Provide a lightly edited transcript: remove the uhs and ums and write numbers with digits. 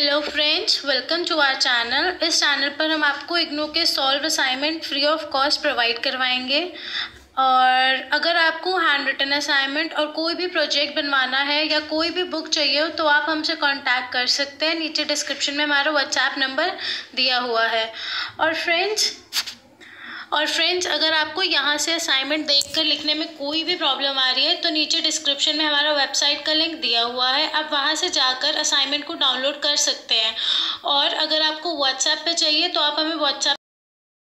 Hello friends, welcome to our channel. इस channel पर हम आपको इग्नू के solved assignment free of cost provide करवाएंगे। और अगर आपको हैंड रिटन असाइनमेंट और कोई भी प्रोजेक्ट बनवाना है या कोई भी बुक चाहिए हो तो आप हमसे कांटेक्ट कर सकते हैं। नीचे डिस्क्रिप्शन में हमारा व्हाट्सएप नंबर दिया हुआ है। और फ्रेंड्स अगर आपको यहाँ से असाइनमेंट देखकर लिखने में कोई भी प्रॉब्लम आ रही है तो नीचे डिस्क्रिप्शन में हमारा वेबसाइट का लिंक दिया हुआ है, आप वहाँ से जाकर असाइनमेंट को डाउनलोड कर सकते हैं। और अगर आपको व्हाट्सएप पे चाहिए तो आप हमें व्हाट्सएप